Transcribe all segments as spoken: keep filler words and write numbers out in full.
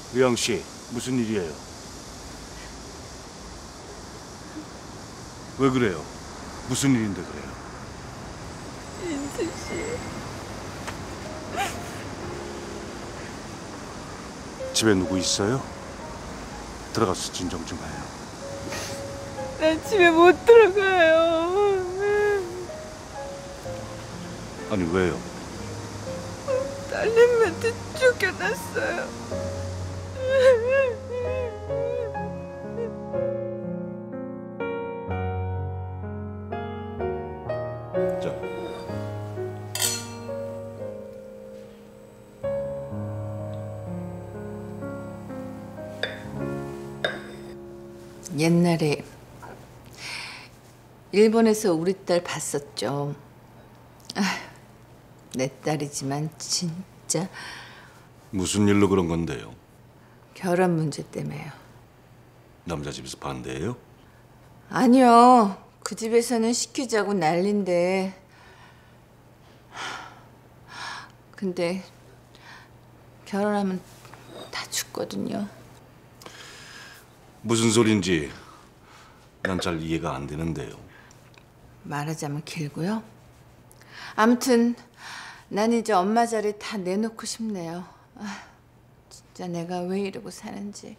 리양 씨, 무슨 일이에요? 왜 그래요? 무슨 일인데 그래요? 인수 씨. 집에 누구 있어요? 들어가서 진정 좀 해요. 난 집에 못 들어가요. 아니 왜요? 딸내미한테 쫓겨났어요. 자. 옛날에 일본에서 우리 딸 봤었죠. 아휴, 내 딸이지만 진짜. 무슨 일로 그런 건데요? 결혼 문제 때문에요. 남자 집에서 반대해요? 아니요. 그 집에서는 시키자고 난린데. 근데 결혼하면 다 죽거든요. 무슨 소린지 난 잘 이해가 안 되는데요. 말하자면 길고요. 아무튼 난 이제 엄마 자리 다 내놓고 싶네요. 아, 진짜 내가 왜 이러고 사는지.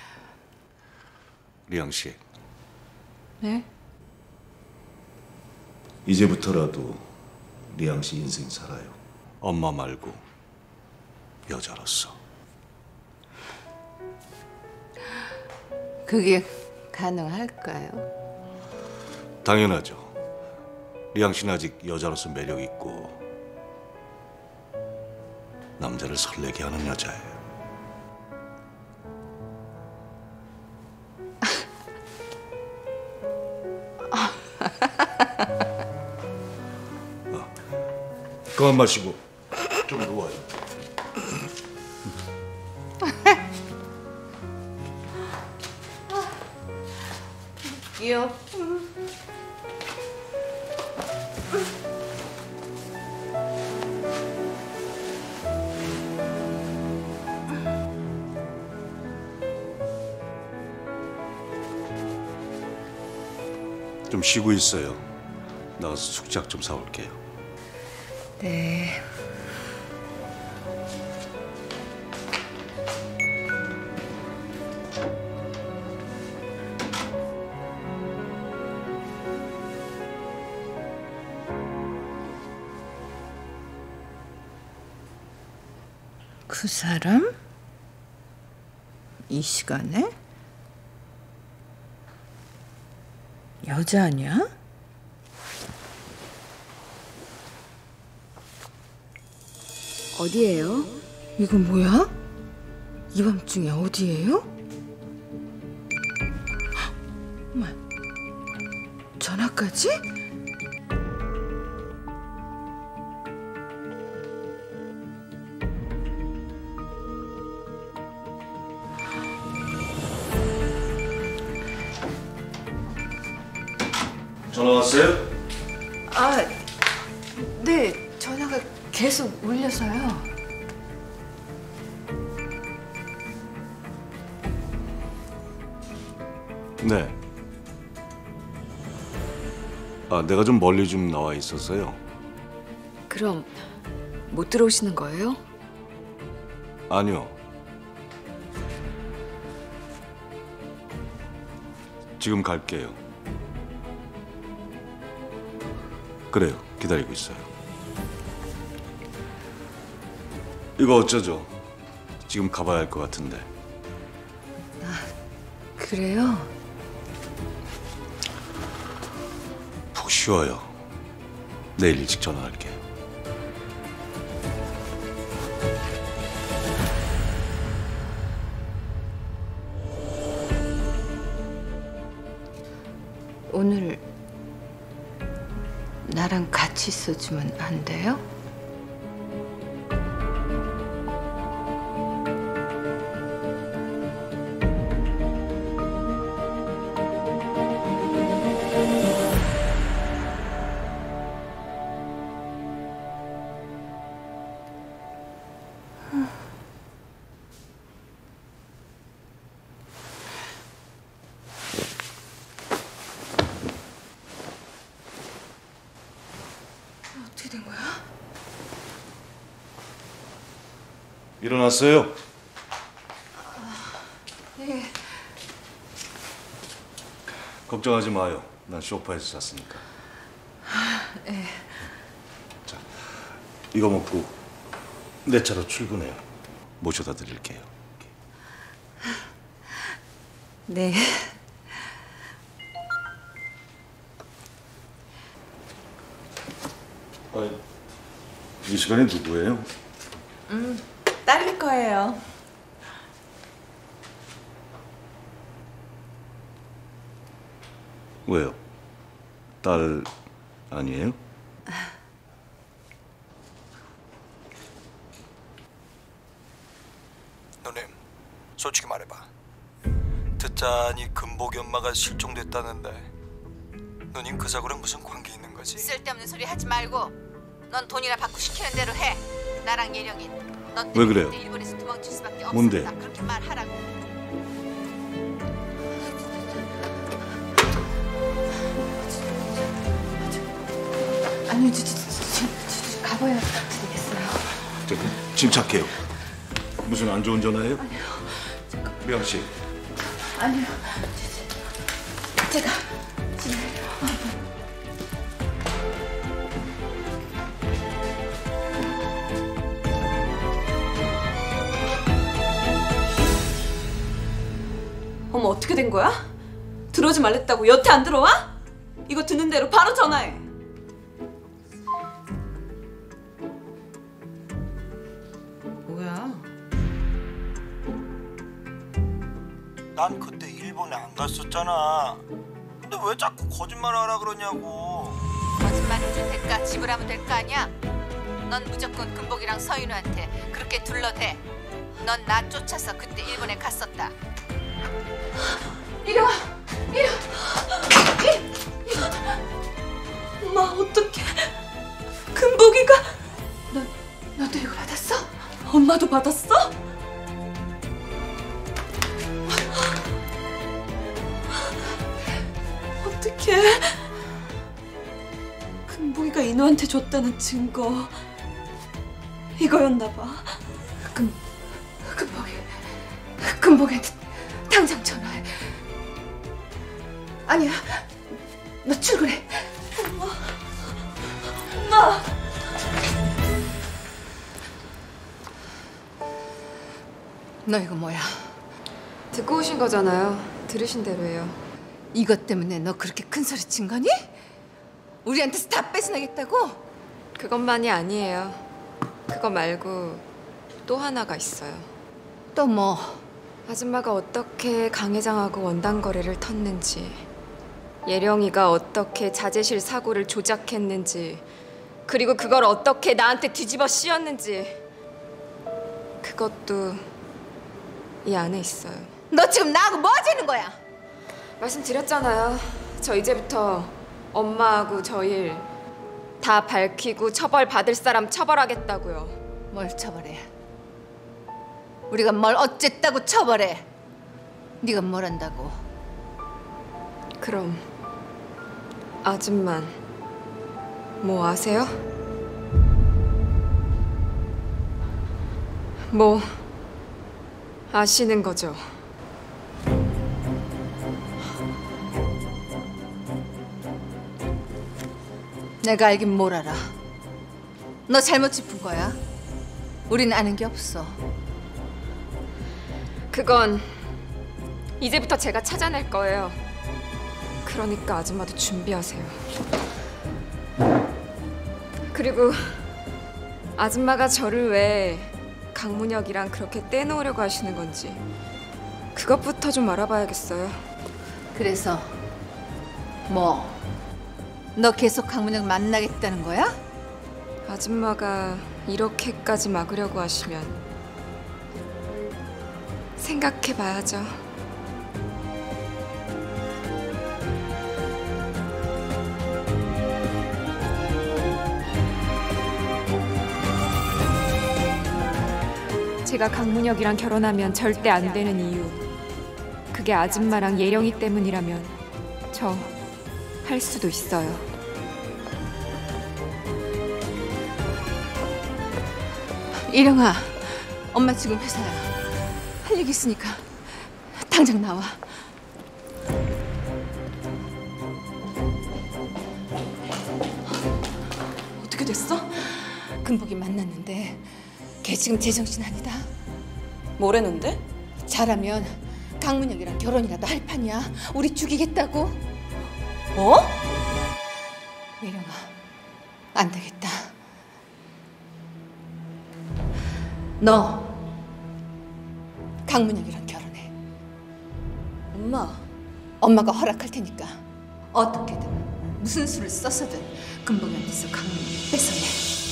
리양 씨, 네? 이제부터라도 리양 씨 인생 살아요. 엄마 말고 여자로서. 그게 가능할까요? 당연하죠. 리양 씨는 아직 여자로서 매력 있고 남자를 설레게 하는 여자예요. 아, 그만 마시고 좀 누워요. 귀여워. 좀 쉬고 있어요. 나가서 숙작 좀 사올게요. 네. 그 사람? 이 시간에? 여자 아니야? 어디예요? 이건 뭐야? 이 밤중에 어디예요? 헉, 어머, 전화까지? 전화 왔어요? 아, 네, 전화가 계속 울려서요. 네. 아, 내가 좀 멀리 좀 나와 있었어요. 그럼 못 들어오시는 거예요? 아니요. 지금 갈게요. 그래요. 기다리고 있어요. 이거 어쩌죠? 지금 가봐야 할 것 같은데. 그래요? 푹 쉬어요. 내일 일찍 전화할게. 오늘 나랑 같이 있어주면 안 돼요? 어떻게 된 거야? 일어났어요? 네. 걱정하지 마요. 난 소파에서 잤으니까. 네. 자, 이거 먹고 내 차로 출근해요. 모셔다 드릴게요. 네. 아, 이 시간에 누구예요? 딸일 거예요. 왜요? 딸 아니에요? 누님, 솔직히 말해봐. 듣자니 금복이 엄마가 실종됐다는데 누님 그 사고랑 무슨 관계 있는 거지? 쓸데없는 소리 하지 말고 넌 돈이나 받고 시키는 대로 해. 나랑 예령이. 너 때문에 왜 그래요? 그때 일본에서 도망칠 수밖에 없었다. 뭔데? 그렇게 말하라고. 아니요, 저, 저, 저, 저, 저, 가봐야 되겠어요. 저, 침착해요. 무슨 안 좋은 전화예요? 아니요. 미영 씨. 아니요, 저, 저, 제가 지금 어머 어떻게 된 거야? 들어오지 말랬다고 여태 안 들어와? 이거 듣는 대로 바로 전화해. 뭐야? 난 그때 일본에 안 갔었잖아. 근데 왜 자꾸 거짓말하라 그러냐고. 거짓말 해준 대가 지불하면 될 거 아니야? 넌 무조건 금복이랑 서인우한테 그렇게 둘러대. 넌 나 쫓아서 그때 일본에 갔었다. 이리 와! 이리 와! 엄마 어떡해. 금복이가 너, 너도 이거 받았어? 엄마도 받았어? 어떡해. 금복이가 인우한테 줬다는 증거 이거였나 봐. 금, 금복이, 금복이한테 당장 전화해. 아니야, 너 출근해. 엄마! 너 이거 뭐야? 듣고 오신 거잖아요. 들으신 대로 해요. 이것 때문에 너 그렇게 큰 소리 친 거니? 우리한테서 다 뺏어내겠다고? 그것만이 아니에요. 그거 말고 또 하나가 있어요. 또 뭐? 아줌마가 어떻게 강 회장하고 원단 거래를 텄는지, 예령이가 어떻게 자재실 사고를 조작했는지, 그리고 그걸 어떻게 나한테 뒤집어 씌웠는지, 그것도 이 안에 있어요. 너 지금 나하고 뭐 하자는 거야? 말씀드렸잖아요. 저 이제부터 엄마하고 저 일 다 밝히고 처벌 받을 사람 처벌하겠다고요. 뭘 처벌해? 우리가 뭘 어쨌다고 처벌해? 네가 뭘 한다고? 그럼 아줌만 뭐 아세요? 뭐 아시는 거죠? 내가 알긴 뭘 알아. 너 잘못 짚은 거야. 우린 아는 게 없어. 그건 이제부터 제가 찾아낼 거예요. 그러니까 아줌마도 준비하세요. 그리고 아줌마가 저를 왜 강문혁이랑 그렇게 떼놓으려고 하시는 건지 그것부터 좀 알아봐야겠어요. 그래서 뭐? 너 계속 강문혁 만나겠다는 거야? 아줌마가 이렇게까지 막으려고 하시면 생각해봐야죠. 제가 강문혁이랑 결혼하면 절대 안 되는 이유, 그게 아줌마랑 예령이 때문이라면 저 할 수도 있어요. 일영아, 엄마 지금 회사야. 할 얘기 있으니까 당장 나와. 어떻게 됐어? 금복이 만났는데 걔 지금 제정신 아니다. 뭐래는데? 잘하면 강문혁이랑 결혼이라도 할 판이야. 우리 죽이겠다고. 뭐? 예령아, 안 되겠다. 너 강문혁이랑 결혼해. 엄마. 엄마가 허락할 테니까 어떻게든 무슨 수를 써서든 금복이한테서 강문혁을 뺏어내.